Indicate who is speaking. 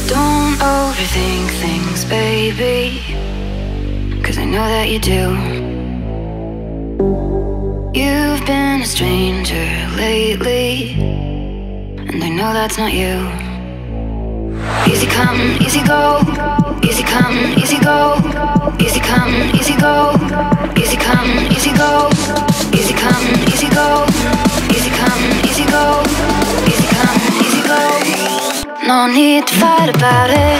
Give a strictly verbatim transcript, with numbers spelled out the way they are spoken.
Speaker 1: Don't overthink things, baby, 'cause I know that you do. You've been a stranger lately, and I know that's not you. Easy come, easy go. Easy come, easy go. Easy come, easy go. Easy come, easy go. Easy come, easy go. Easy come, easy go. Easy come, easy go. No need to fight about it.